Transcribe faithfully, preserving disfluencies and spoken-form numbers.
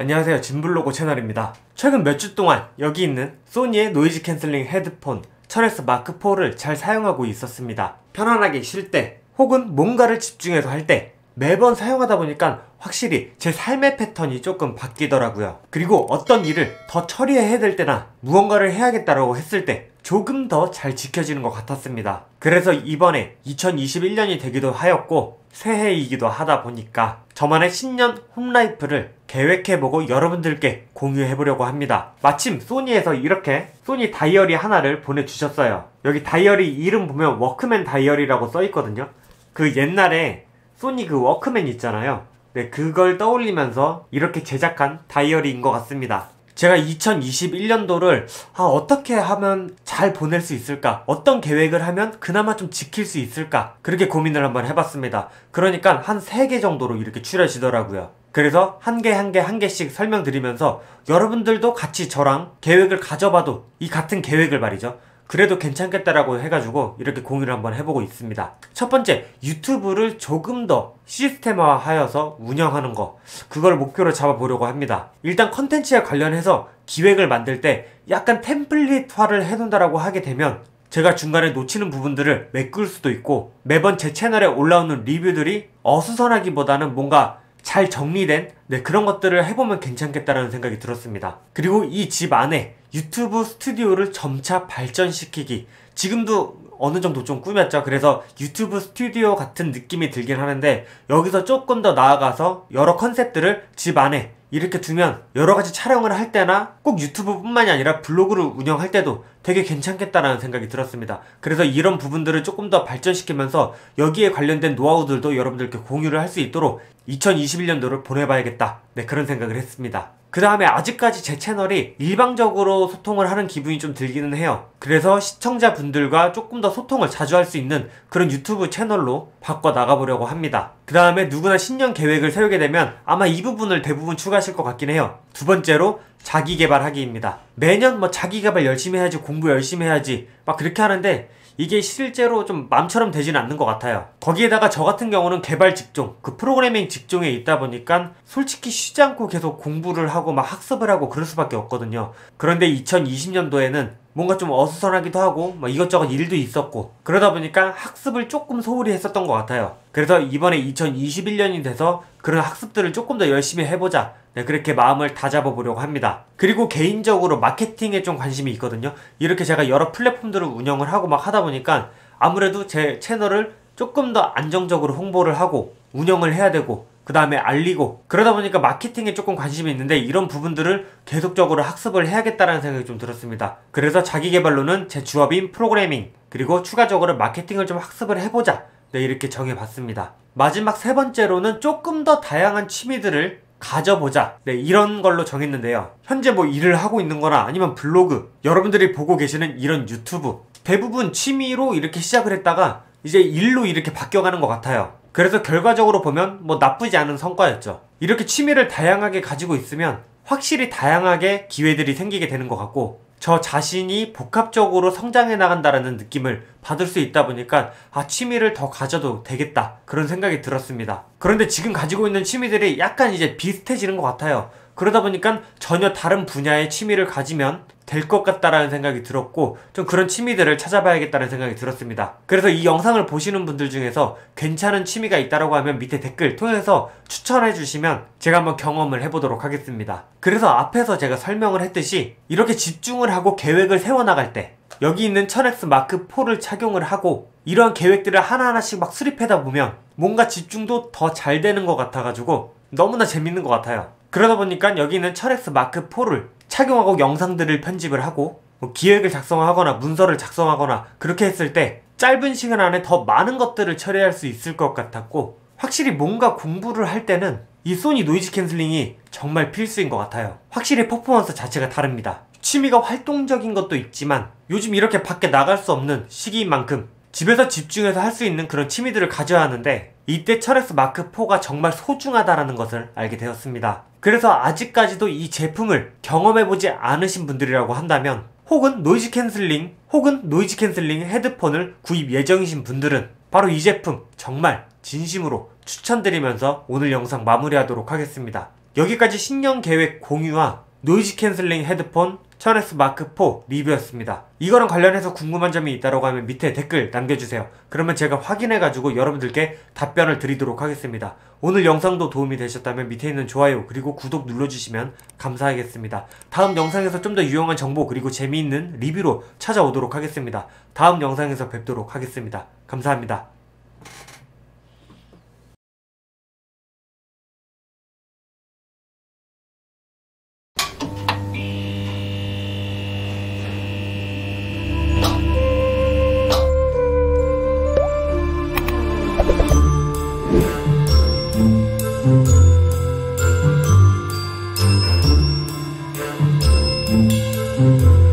안녕하세요, 진블로그 채널입니다. 최근 몇 주 동안 여기 있는 소니의 노이즈 캔슬링 헤드폰 천엑스 마크 포를 잘 사용하고 있었습니다. 편안하게 쉴 때 혹은 뭔가를 집중해서 할 때 매번 사용하다 보니까 확실히 제 삶의 패턴이 조금 바뀌더라고요. 그리고 어떤 일을 더 처리해야 될 때나 무언가를 해야겠다라고 했을 때 조금 더 잘 지켜지는 것 같았습니다. 그래서 이번에 이천이십일 년이 되기도 하였고 새해이기도 하다 보니까 저만의 신년 홈라이프를 계획해보고 여러분들께 공유해보려고 합니다. 마침 소니에서 이렇게 소니 다이어리 하나를 보내주셨어요. 여기 다이어리 이름 보면 워크맨 다이어리라고 써있거든요. 그 옛날에 소니 그 워크맨 있잖아요. 네, 그걸 떠올리면서 이렇게 제작한 다이어리인 것 같습니다. 제가 이천이십일 년도를 아, 어떻게 하면 잘 보낼 수 있을까? 어떤 계획을 하면 그나마 좀 지킬 수 있을까? 그렇게 고민을 한번 해봤습니다. 그러니까 한 세 개 정도로 이렇게 추려지더라고요. 그래서 한 개 한 개 한 개씩 설명드리면서 여러분들도 같이 저랑 계획을 가져봐도 이 같은 계획을 말이죠. 그래도 괜찮겠다라고 해가지고 이렇게 공유를 한번 해보고 있습니다. 첫 번째, 유튜브를 조금 더 시스템화 하여서 운영하는 거, 그걸 목표로 잡아보려고 합니다. 일단 컨텐츠에 관련해서 기획을 만들 때 약간 템플릿화를 해놓는다라고 하게 되면 제가 중간에 놓치는 부분들을 메꿀 수도 있고 매번 제 채널에 올라오는 리뷰들이 어수선하기보다는 뭔가 잘 정리된 네, 그런 것들을 해보면 괜찮겠다라는 생각이 들었습니다. 그리고 이 집 안에 유튜브 스튜디오를 점차 발전시키기, 지금도 어느 정도 좀 꾸몄죠. 그래서 유튜브 스튜디오 같은 느낌이 들긴 하는데 여기서 조금 더 나아가서 여러 컨셉들을 집 안에 이렇게 두면 여러가지 촬영을 할 때나 꼭 유튜브 뿐만이 아니라 블로그를 운영할 때도 되게 괜찮겠다라는 생각이 들었습니다. 그래서 이런 부분들을 조금 더 발전시키면서 여기에 관련된 노하우들도 여러분들께 공유를 할 수 있도록 이천이십일 년도를 보내봐야겠다, 네, 그런 생각을 했습니다. 그 다음에 아직까지 제 채널이 일방적으로 소통을 하는 기분이 좀 들기는 해요. 그래서 시청자분들과 조금 더 소통을 자주 할 수 있는 그런 유튜브 채널로 바꿔 나가보려고 합니다. 그 다음에 누구나 신년 계획을 세우게 되면 아마 이 부분을 대부분 추가하실 것 같긴 해요. 두 번째로 자기개발하기입니다. 매년 뭐 자기개발 열심히 해야지, 공부 열심히 해야지 막 그렇게 하는데 이게 실제로 좀 마음처럼 되지는 않는 것 같아요. 거기에다가 저 같은 경우는 개발 직종, 그 프로그래밍 직종에 있다 보니까 솔직히 쉬지 않고 계속 공부를 하고 막 학습을 하고 그럴 수밖에 없거든요. 그런데 이천이십 년도에는 뭔가 좀 어수선하기도 하고 막 이것저것 일도 있었고 그러다 보니까 학습을 조금 소홀히 했었던 것 같아요. 그래서 이번에 이천이십일 년이 돼서 그런 학습들을 조금 더 열심히 해보자, 네, 그렇게 마음을 다잡아보려고 합니다. 그리고 개인적으로 마케팅에 좀 관심이 있거든요. 이렇게 제가 여러 플랫폼들을 운영을 하고 막 하다 보니까 아무래도 제 채널을 조금 더 안정적으로 홍보를 하고 운영을 해야 되고 그 다음에 알리고 그러다 보니까 마케팅에 조금 관심이 있는데 이런 부분들을 계속적으로 학습을 해야겠다는 생각이 좀 들었습니다. 그래서 자기개발로는 제 주업인 프로그래밍 그리고 추가적으로 마케팅을 좀 학습을 해보자, 네, 이렇게 정해봤습니다. 마지막 세 번째로는 조금 더 다양한 취미들을 가져보자, 네, 이런 걸로 정했는데요. 현재 뭐 일을 하고 있는 거나 아니면 블로그, 여러분들이 보고 계시는 이런 유튜브 대부분 취미로 이렇게 시작을 했다가 이제 일로 이렇게 바뀌어가는 것 같아요. 그래서 결과적으로 보면 뭐 나쁘지 않은 성과였죠. 이렇게 취미를 다양하게 가지고 있으면 확실히 다양하게 기회들이 생기게 되는 것 같고 저 자신이 복합적으로 성장해 나간다라는 느낌을 받을 수 있다 보니까 아, 취미를 더 가져도 되겠다, 그런 생각이 들었습니다. 그런데 지금 가지고 있는 취미들이 약간 이제 비슷해지는 것 같아요. 그러다 보니까 전혀 다른 분야의 취미를 가지면 될 것 같다라는 생각이 들었고 좀 그런 취미들을 찾아봐야겠다는 생각이 들었습니다. 그래서 이 영상을 보시는 분들 중에서 괜찮은 취미가 있다라고 하면 밑에 댓글 통해서 추천해 주시면 제가 한번 경험을 해보도록 하겠습니다. 그래서 앞에서 제가 설명을 했듯이 이렇게 집중을 하고 계획을 세워나갈 때 여기 있는 천엑스 마크 포를 착용을 하고 이러한 계획들을 하나하나씩 막 수립하다 보면 뭔가 집중도 더 잘 되는 것 같아가지고 너무나 재밌는 것 같아요. 그러다 보니까 여기 있는 천엑스 마크 포를 착용하고 영상들을 편집을 하고 뭐 기획을 작성하거나 문서를 작성하거나 그렇게 했을 때 짧은 시간 안에 더 많은 것들을 처리할 수 있을 것 같았고 확실히 뭔가 공부를 할 때는 이 소니 노이즈 캔슬링이 정말 필수인 것 같아요. 확실히 퍼포먼스 자체가 다릅니다. 취미가 활동적인 것도 있지만 요즘 이렇게 밖에 나갈 수 없는 시기인 만큼 집에서 집중해서 할 수 있는 그런 취미들을 가져야 하는데 이때 천엑스 마크 포가 정말 소중하다라는 것을 알게 되었습니다. 그래서 아직까지도 이 제품을 경험해보지 않으신 분들이라고 한다면 혹은 노이즈 캔슬링 혹은 노이즈 캔슬링 헤드폰을 구입 예정이신 분들은 바로 이 제품 정말 진심으로 추천드리면서 오늘 영상 마무리하도록 하겠습니다. 여기까지 신년 계획 공유와 노이즈 캔슬링 헤드폰 천에스 마크 사 리뷰였습니다. 이거랑 관련해서 궁금한 점이 있다고 하면 밑에 댓글 남겨주세요. 그러면 제가 확인해가지고 여러분들께 답변을 드리도록 하겠습니다. 오늘 영상도 도움이 되셨다면 밑에 있는 좋아요 그리고 구독 눌러주시면 감사하겠습니다. 다음 영상에서 좀 더 유용한 정보 그리고 재미있는 리뷰로 찾아오도록 하겠습니다. 다음 영상에서 뵙도록 하겠습니다. 감사합니다. Thank you.